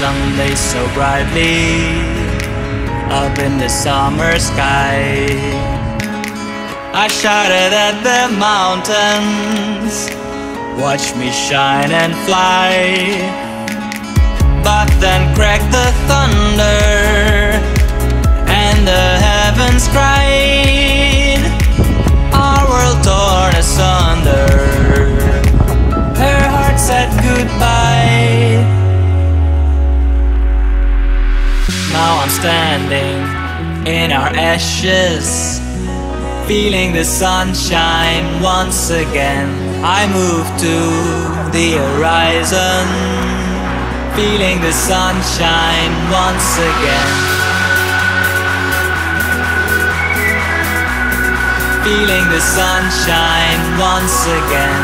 Sunday so brightly up in the summer sky. I shouted at the mountains, watch me shine and fly. But then cracked the thunder and the heavens cried, our world torn asunder. Her heart said goodbye. Now I'm standing in our ashes, feeling the sunshine once again. I move to the horizon, feeling the sunshine once again. Feeling the sunshine once again.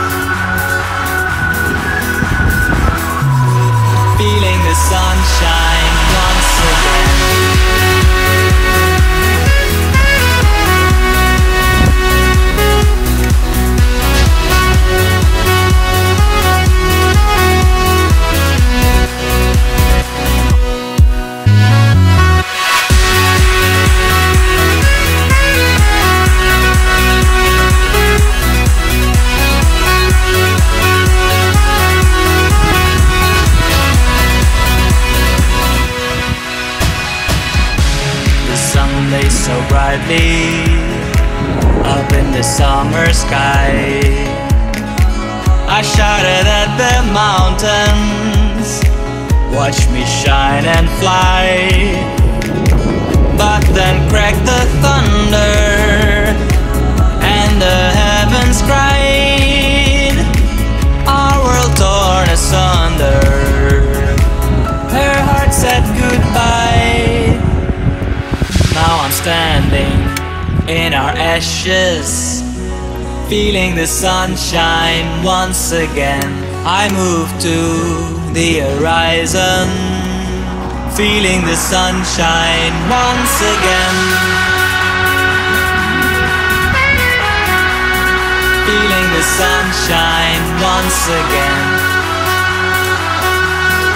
Feeling the sunshine once again. Sunday so brightly up in the summer sky. I shouted at the mountains, watch me shine and fly. But then cracked the thunder and the heavens cried, our world torn asunder. Her heart said goodbye. Now I'm standing in our ashes, feeling the sunshine once again. I move to the horizon, feeling the sunshine once again. Feeling the sunshine once again.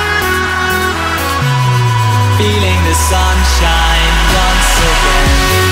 Feeling the sunshine once again.